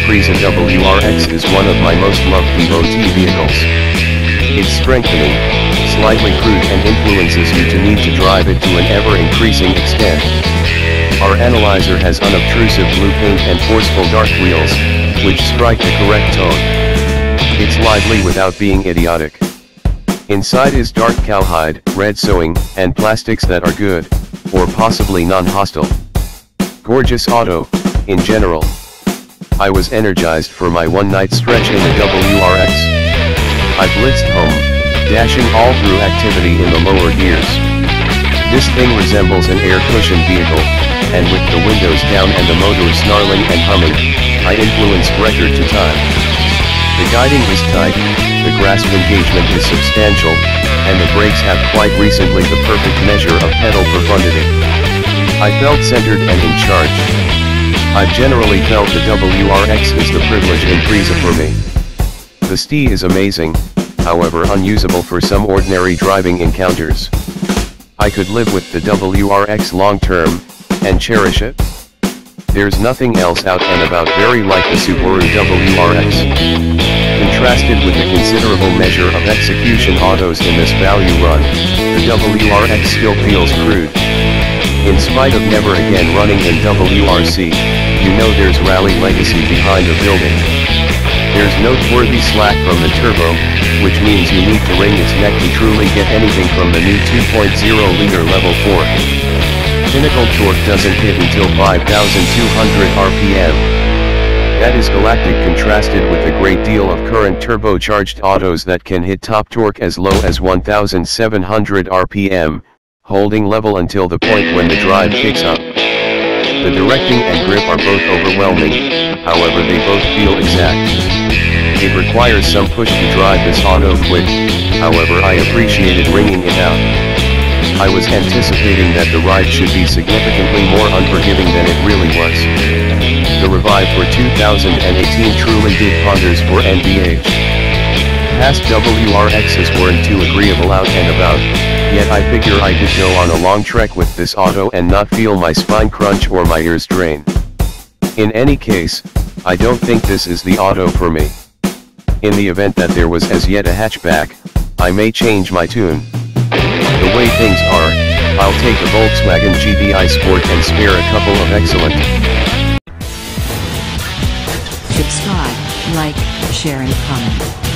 Impreza WRX is one of my most loved VOT vehicles. It's strengthening, slightly crude and influences you to need to drive it to an ever-increasing extent. Our analyzer has unobtrusive blue paint and forceful dark wheels, which strike the correct tone. It's lively without being idiotic. Inside is dark cowhide, red sewing, and plastics that are good, or possibly non-hostile. Gorgeous auto, in general. I was energized for my one-night stretch in the WRX. I blitzed home, dashing all through activity in the lower gears. This thing resembles an air-cushioned vehicle, and with the windows down and the motor snarling and humming, I influenced record to time. The guiding is tight, the grasp engagement is substantial, and the brakes have quite recently the perfect measure of pedal profundity. I felt centered and in charge. I've generally felt the WRX is the privilege Impreza for me. The ST is amazing, however unusable for some ordinary driving encounters. I could live with the WRX long term, and cherish it. There's nothing else out and about very like the Subaru WRX. Contrasted with the considerable measure of execution autos in this value run, the WRX still feels crude. In spite of never again running in WRC, you know there's rally legacy behind the building. There's noteworthy slack from the turbo, which means you need to wring its neck to truly get anything from the new 2.0-liter Level 4. Pinnacle torque doesn't hit until 5,200 RPM. That is galactic contrasted with a great deal of current turbocharged autos that can hit top torque as low as 1,700 RPM, holding level until the point when the drive kicks up. The directing and grip are both overwhelming, however they both feel exact. It requires some push to drive this auto quick, however I appreciated wringing it out. I was anticipating that the ride should be significantly more unforgiving than it really was. The Revive for 2018 truly did wonders for NVH. Past WRXs weren't too agreeable out and about, yet I figure I could go on a long trek with this auto and not feel my spine crunch or my ears drain. In any case, I don't think this is the auto for me. In the event that there was as yet a hatchback, I may change my tune. The way things are, I'll take a Volkswagen GTI Sport and spare a couple of excellent. Subscribe, like, share and comment.